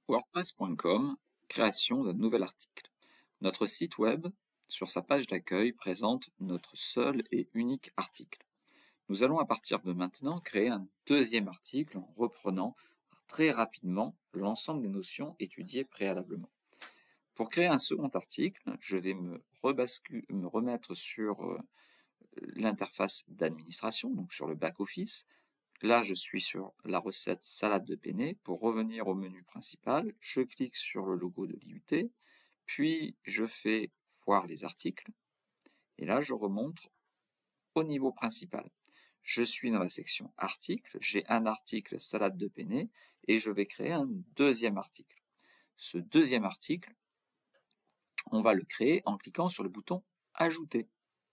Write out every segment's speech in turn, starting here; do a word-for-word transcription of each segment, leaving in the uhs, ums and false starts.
WordPress point com, création d'un nouvel article. Notre site web, sur sa page d'accueil, présente notre seul et unique article. Nous allons à partir de maintenant créer un deuxième article en reprenant très rapidement l'ensemble des notions étudiées préalablement. Pour créer un second article, je vais me, me remettre sur euh, l'interface d'administration, donc sur le back-office. Là, je suis sur la recette salade de penne. Pour revenir au menu principal, je clique sur le logo de l'I U T, puis je fais voir les articles, et là, je remonte au niveau principal. Je suis dans la section articles, j'ai un article salade de penne, et je vais créer un deuxième article. Ce deuxième article, on va le créer en cliquant sur le bouton ajouter.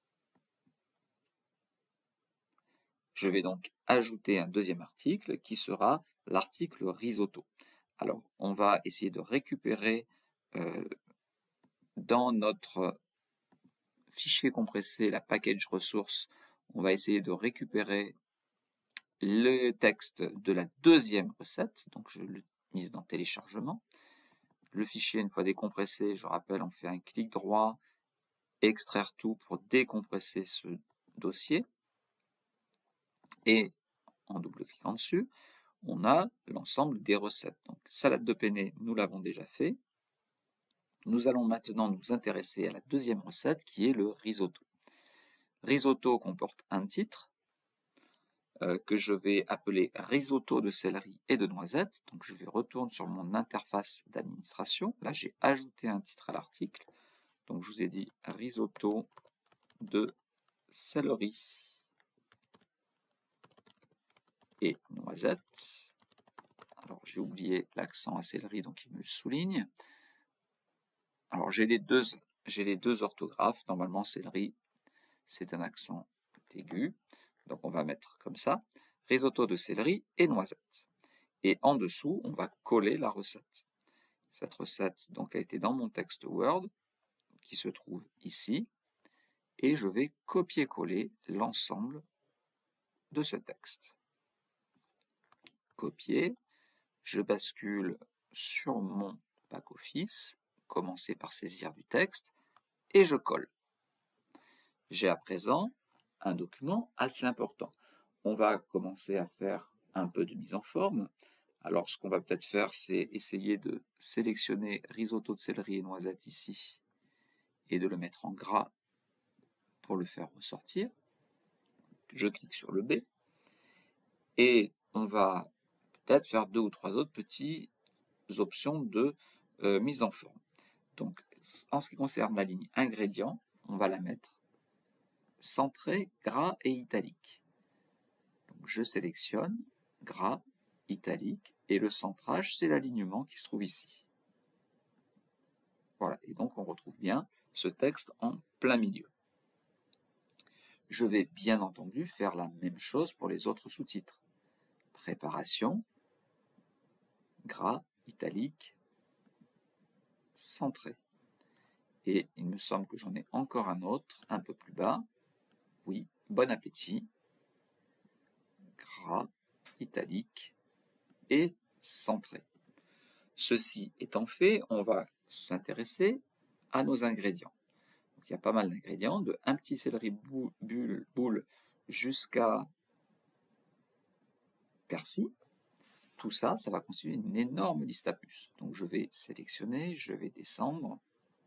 Je vais donc ajouter un deuxième article qui sera l'article risotto. Alors, on va essayer de récupérer euh, dans notre fichier compressé, la package ressources, on va essayer de récupérer le texte de la deuxième recette. Donc, je l'ai mise dans téléchargement. Le fichier, une fois décompressé, je rappelle, on fait un clic droit, extraire tout pour décompresser ce dossier. Et en double-cliquant dessus, on a l'ensemble des recettes. Donc, salade de penne, nous l'avons déjà fait. Nous allons maintenant nous intéresser à la deuxième recette qui est le risotto. Risotto comporte un titre euh, que je vais appeler risotto de céleri et de noisettes. Donc, je vais retourner sur mon interface d'administration. Là, j'ai ajouté un titre à l'article. Donc, je vous ai dit risotto de céleri et noisettes. Alors, j'ai oublié l'accent à céleri, donc il me le souligne. Alors, j'ai les deux, j'ai les deux orthographes. Normalement, céleri, c'est un accent aigu. Donc, on va mettre comme ça. Risotto de céleri et noisettes. Et en dessous, on va coller la recette. Cette recette, donc, a été dans mon texte Word, qui se trouve ici. Et je vais copier-coller l'ensemble de ce texte. Copier. Je bascule sur mon back-office, commencer par saisir du texte, et je colle. J'ai à présent un document assez important. On va commencer à faire un peu de mise en forme. Alors, ce qu'on va peut-être faire, c'est essayer de sélectionner risotto de céleri et noisettes ici, et de le mettre en gras pour le faire ressortir. Je clique sur le B, et on va peut-être faire deux ou trois autres petites options de euh, mise en forme. Donc, en ce qui concerne la ligne ingrédients, on va la mettre centrée, gras et italique. Donc, je sélectionne gras, italique, et le centrage, c'est l'alignement qui se trouve ici. Voilà, et donc on retrouve bien ce texte en plein milieu. Je vais bien entendu faire la même chose pour les autres sous-titres. Préparation, gras, italique, centré. Et il me semble que j'en ai encore un autre, un peu plus bas. Oui, bon appétit, gras, italique et centré. Ceci étant fait, on va s'intéresser à nos ingrédients. Donc, il y a pas mal d'ingrédients, de un petit céleri boule, boule jusqu'à persil. Tout ça, ça va constituer une énorme liste à puces. Donc je vais sélectionner, je vais descendre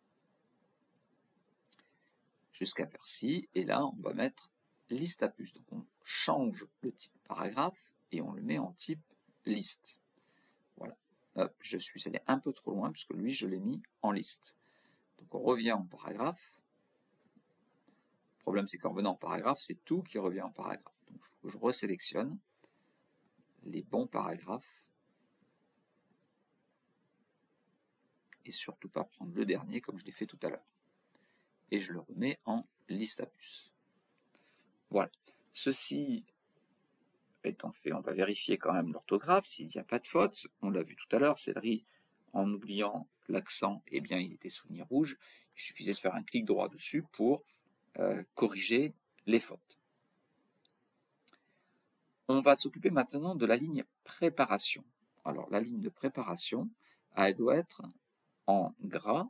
jusqu'à persil, et là on va mettre liste à puces. Donc on change le type paragraphe et on le met en type liste. Voilà. Hop, je suis allé un peu trop loin puisque lui je l'ai mis en liste. Donc on revient en paragraphe. Le problème c'est qu'en revenant en paragraphe, c'est tout qui revient en paragraphe. Donc je resélectionne les bons paragraphes et surtout pas prendre le dernier comme je l'ai fait tout à l'heure. Et je le remets en liste à puces. Voilà. Ceci étant fait, on va vérifier quand même l'orthographe, s'il n'y a pas de faute. On l'a vu tout à l'heure, céleri, en oubliant l'accent, eh bien il était souligné rouge. Il suffisait de faire un clic droit dessus pour euh, corriger les fautes. On va s'occuper maintenant de la ligne préparation. Alors la ligne de préparation elle doit être en gras.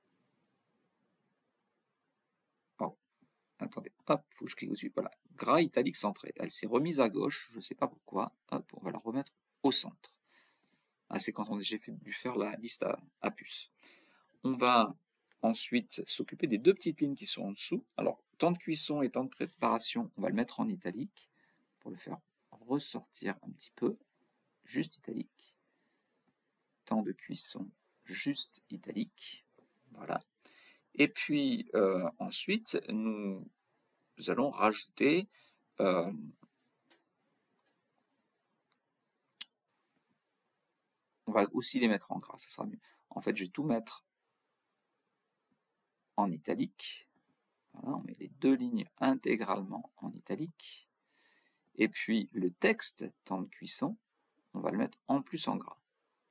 Oh, attendez, hop, faut que je clique dessus. Voilà, gras italique centré. Elle s'est remise à gauche, je ne sais pas pourquoi. Hop, on va la remettre au centre. Ah, c'est quand j'ai dû faire la liste à, à puces. On va ensuite s'occuper des deux petites lignes qui sont en dessous. Alors, temps de cuisson et temps de préparation, on va le mettre en italique pour le faire ressortir un petit peu. Juste italique. Temps de cuisson, juste italique. Voilà. Et puis, euh, ensuite, nous, nous allons rajouter euh, on va aussi les mettre en gras, ça sera mieux. En fait, je vais tout mettre en italique. Voilà, on met les deux lignes intégralement en italique. Et puis, le texte, temps de cuisson, on va le mettre en plus en gras.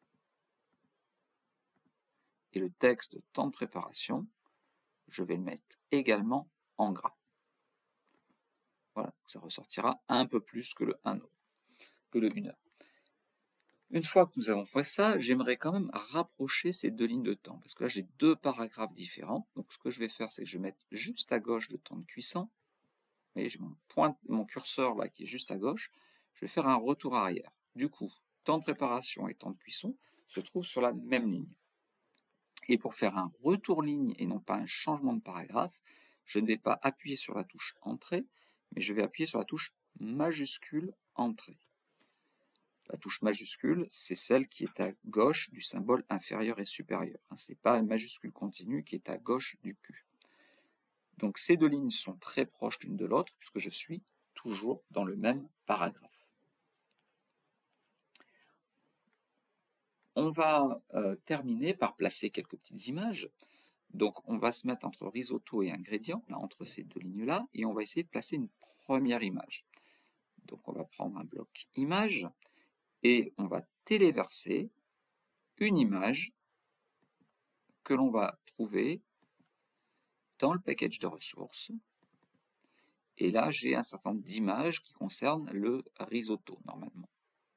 Et le texte, temps de préparation, je vais le mettre également en gras. Voilà, ça ressortira un peu plus que le un heure, que le une heure. Une fois que nous avons fait ça, j'aimerais quand même rapprocher ces deux lignes de temps, parce que là j'ai deux paragraphes différents. Donc ce que je vais faire, c'est que je vais mettre juste à gauche le temps de cuisson. Vous voyez, j'ai mon, point, mon curseur là qui est juste à gauche. Je vais faire un retour arrière. Du coup, temps de préparation et temps de cuisson se trouvent sur la même ligne. Et pour faire un retour ligne et non pas un changement de paragraphe, je ne vais pas appuyer sur la touche Entrée, mais je vais appuyer sur la touche majuscule Entrée. La touche majuscule, c'est celle qui est à gauche du symbole inférieur et supérieur. Ce n'est pas la majuscule continue qui est à gauche du Q. Donc ces deux lignes sont très proches l'une de l'autre puisque je suis toujours dans le même paragraphe. On va euh, terminer par placer quelques petites images. Donc on va se mettre entre risotto et ingrédients, là entre ces deux lignes-là, et on va essayer de placer une première image. Donc on va prendre un bloc image et on va téléverser une image que l'on va trouver dans le package de ressources. Et là, j'ai un certain nombre d'images qui concernent le risotto, normalement.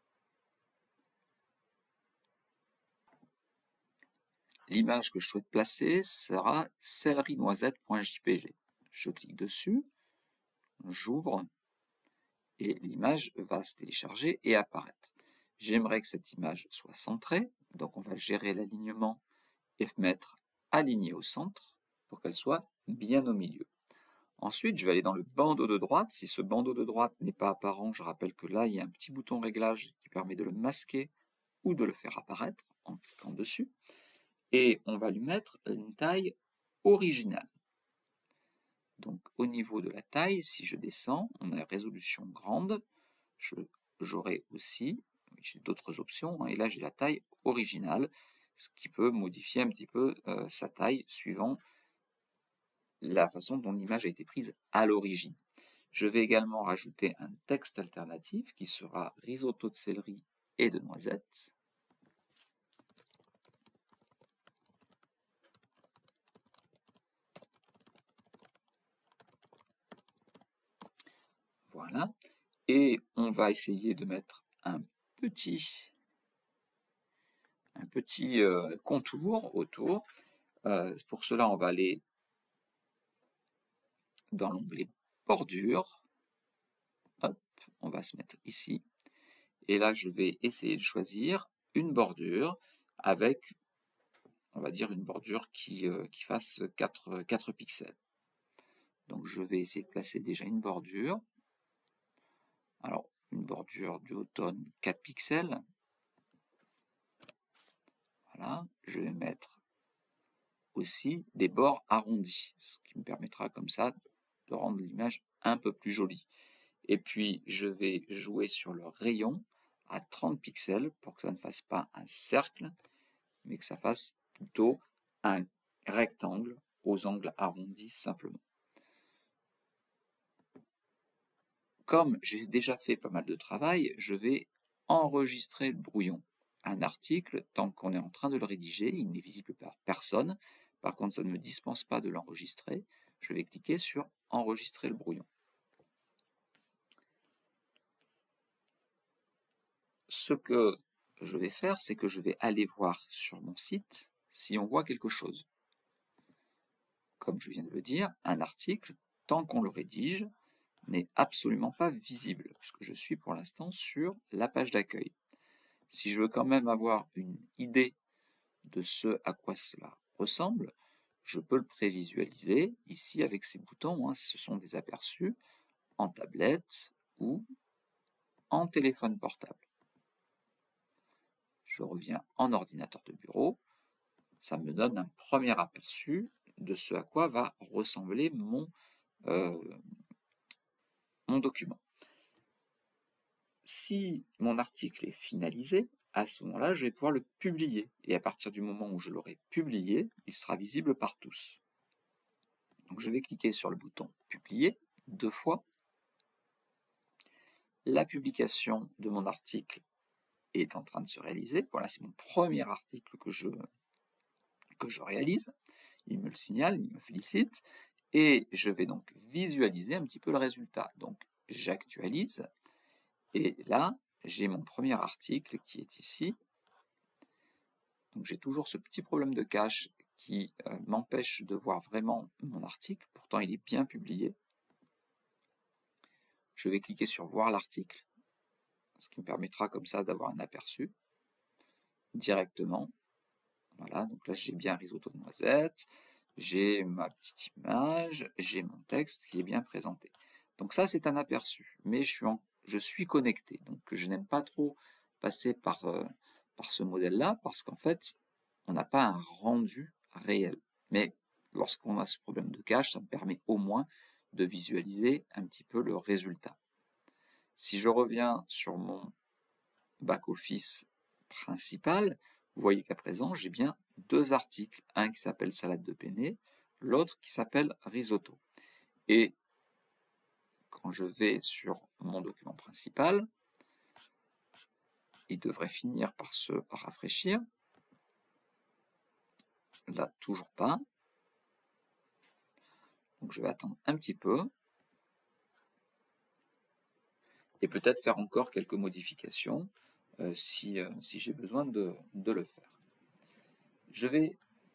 L'image que je souhaite placer sera céleri-noisette.jpg. Je clique dessus, j'ouvre, et l'image va se télécharger et apparaître. J'aimerais que cette image soit centrée, donc on va gérer l'alignement et mettre aligné au centre pour qu'elle soit bien au milieu. Ensuite, je vais aller dans le bandeau de droite. Si ce bandeau de droite n'est pas apparent, je rappelle que là, il y a un petit bouton réglage qui permet de le masquer ou de le faire apparaître en cliquant dessus. Et on va lui mettre une taille originale. Donc au niveau de la taille, si je descends, on a résolution grande. J'aurai aussi, j'ai d'autres options, hein, et là j'ai la taille originale, ce qui peut modifier un petit peu euh, sa taille suivant la façon dont l'image a été prise à l'origine. Je vais également rajouter un texte alternatif qui sera risotto de céleri et de noisettes. Voilà. Et on va essayer de mettre un petit, un petit euh, contour autour. Euh, pour cela, on va aller dans l'onglet bordure. Hop, on va se mettre ici. Et là, je vais essayer de choisir une bordure avec, on va dire, une bordure qui, euh, qui fasse quatre, quatre pixels. Donc, je vais essayer de placer déjà une bordure. Alors, une bordure du automne quatre pixels. Voilà, je vais mettre aussi des bords arrondis, ce qui me permettra comme ça de rendre l'image un peu plus jolie. Et puis, je vais jouer sur le rayon à trente pixels pour que ça ne fasse pas un cercle, mais que ça fasse plutôt un rectangle aux angles arrondis simplement. Comme j'ai déjà fait pas mal de travail, je vais enregistrer le brouillon. Un article, tant qu'on est en train de le rédiger, il n'est visible par personne. Par contre, ça ne me dispense pas de l'enregistrer. Je vais cliquer sur enregistrer le brouillon. Ce que je vais faire, c'est que je vais aller voir sur mon site si on voit quelque chose. Comme je viens de le dire, un article, tant qu'on le rédige, n'est absolument pas visible, puisque je suis pour l'instant sur la page d'accueil. Si je veux quand même avoir une idée de ce à quoi cela ressemble, je peux le prévisualiser ici avec ces boutons, hein, ce sont des aperçus en tablette ou en téléphone portable. Je reviens en ordinateur de bureau, ça me donne un premier aperçu de ce à quoi va ressembler mon, euh, mon document. Si mon article est finalisé, à ce moment-là, je vais pouvoir le publier. Et à partir du moment où je l'aurai publié, il sera visible par tous. Donc je vais cliquer sur le bouton « Publier » deux fois. La publication de mon article est en train de se réaliser. Voilà, c'est mon premier article que je, que je réalise. Il me le signale, il me félicite. Et je vais donc visualiser un petit peu le résultat. Donc j'actualise. Et là, j'ai mon premier article qui est ici. Donc j'ai toujours ce petit problème de cache qui euh, m'empêche de voir vraiment mon article. Pourtant, il est bien publié. Je vais cliquer sur « Voir l'article », ce qui me permettra comme ça d'avoir un aperçu directement. Voilà, donc là j'ai bien risotto de noisettes, j'ai ma petite image, j'ai mon texte qui est bien présenté. Donc ça c'est un aperçu, mais je suis, en, je suis connecté, donc je n'aime pas trop passer par, euh, par ce modèle-là, parce qu'en fait, on n'a pas un rendu réel. Mais lorsqu'on a ce problème de cache, ça me permet au moins de visualiser un petit peu le résultat. Si je reviens sur mon back-office principal, vous voyez qu'à présent, j'ai bien deux articles, un qui s'appelle salade de penne, l'autre qui s'appelle risotto. Et quand je vais sur mon document principal, il devrait finir par se rafraîchir. Là, toujours pas. Donc je vais attendre un petit peu. Et peut-être faire encore quelques modifications euh, si, euh, si j'ai besoin de, de le faire. Je vais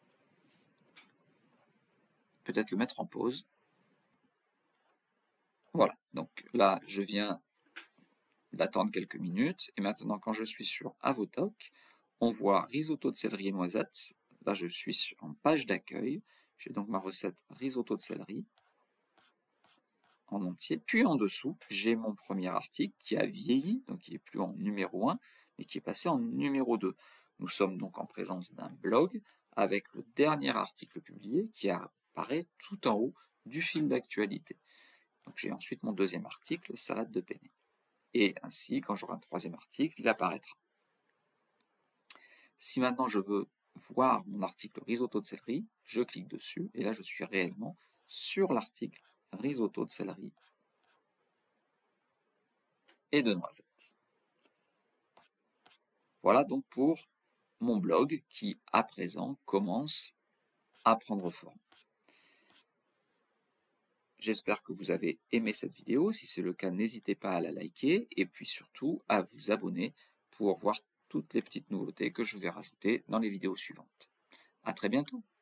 peut-être le mettre en pause. Voilà, donc là, je viens d'attendre quelques minutes. Et maintenant, quand je suis sur Avotalk, on voit risotto de céleri et noisettes. Là, je suis en page d'accueil. J'ai donc ma recette risotto de céleri en entier. Puis en dessous, j'ai mon premier article qui a vieilli, donc qui n'est plus en numéro un, mais qui est passé en numéro deux. Nous sommes donc en présence d'un blog avec le dernier article publié qui apparaît tout en haut du fil d'actualité. Donc j'ai ensuite mon deuxième article, salade de penne. Et ainsi, quand j'aurai un troisième article, il apparaîtra. Si maintenant je veux voir mon article risotto de céleri, je clique dessus, et là je suis réellement sur l'article risotto de céleri et de noisettes. Voilà donc pour mon blog qui, à présent, commence à prendre forme. J'espère que vous avez aimé cette vidéo. Si c'est le cas, n'hésitez pas à la liker et puis surtout à vous abonner pour voir toutes les petites nouveautés que je vais rajouter dans les vidéos suivantes. À très bientôt!